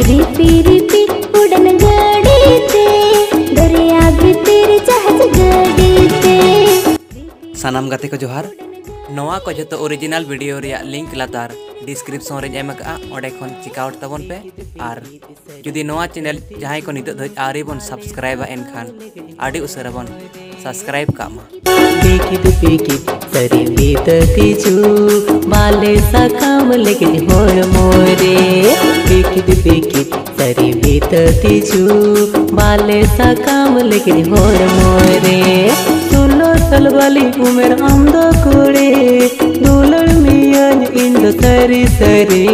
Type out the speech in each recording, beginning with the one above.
रिपी रिपी उड़न गाड़ी ते दरिया भीतर जहाज गाड़ी ते। सानाम गाते को जोहार नवा को जो ओरिजिनल वीडियो रिया लिंक लातार डिस्क्रिप्शन रे एम का ओडे खन चेकआउट तबन पे और जुदी नवा चैनल जहां को नित धज आरी बन सब्सक्राइब एनखान आडी उसरा बन सब्सक्राइब कामा। पेकित सरी बीत तिजू माले साकाम लेकिन होर मोरे पेकित सरी बीत तिजू माले साकाम लेकिन होर मोरे। सुनो सलवाली उमेर आमदो कोड़े दुलड़ मियान इंद सरी सरी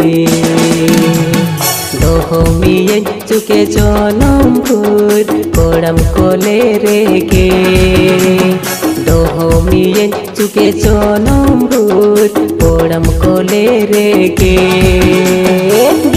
दोहो मियान चुके जनम भूर कोड़म कोले रेगे दोहो मियान चुके जनम भूर कोड़म कोले रेगे।